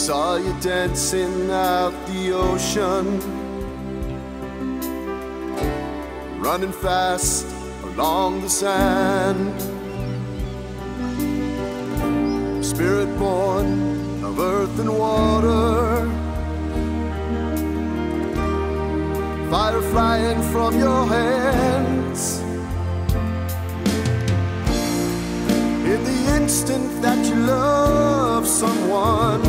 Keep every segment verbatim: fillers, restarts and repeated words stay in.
Saw you dancing out the ocean, running fast along the sand. Spirit born of earth and water, fire flying from your hands. In the instant that you love someone,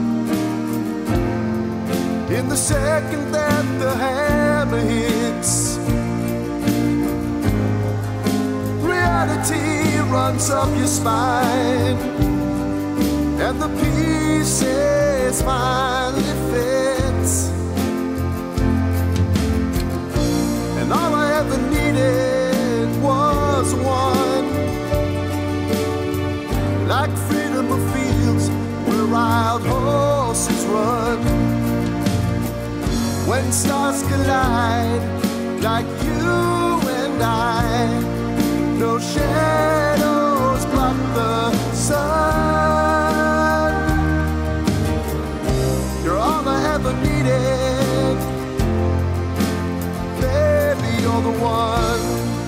in the second that the hammer hits, reality runs up your spine, and the pieces finally fit. And all I ever needed was one, like freedom of fields where wild horses run. When stars collide, like you and I, no shadows block the sun. You're all I ever needed, baby, you're the one.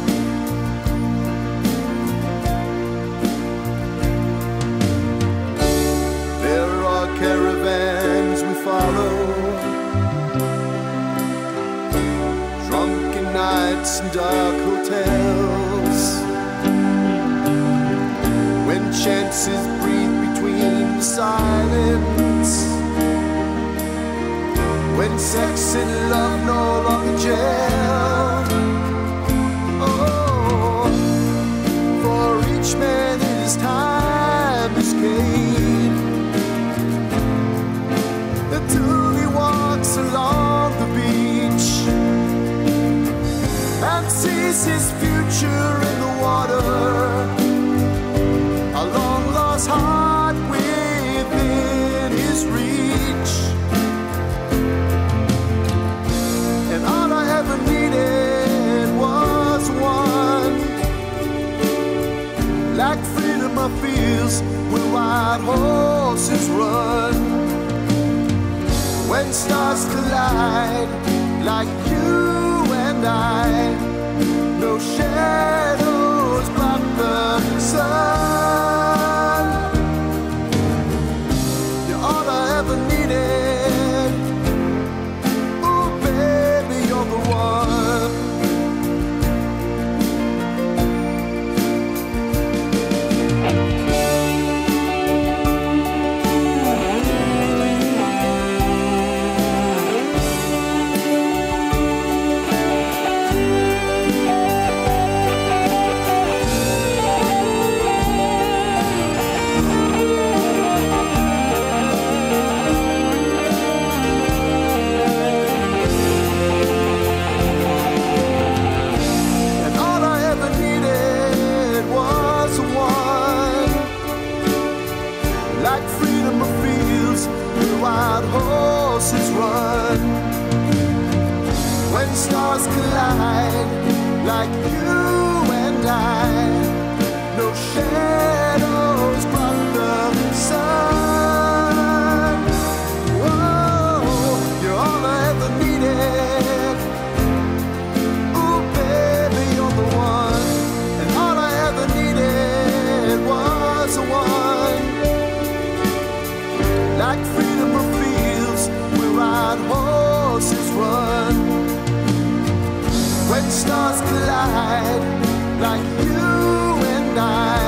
There are caravans we follow, drunken nights and dark hotels, when chances breathe between the silence, when sex and love no longer gel. Oh, for each man his time is paid, until he walks along the beach and sees his future in the water, a long lost heart within his reach. And all I ever needed was one, like freedom of fields where wild horses run. When stars collide, like you and I, no shadows block the sun. You're all I ever needed, oh baby, you're the one. Wild horses run. When stars collide, like you and I, no shadows block the sun. Whoa, you're all I ever needed, ooh baby, you're the one. And all I ever needed was a one, like freedom of fields where wild horses run. When stars collide, like you and I,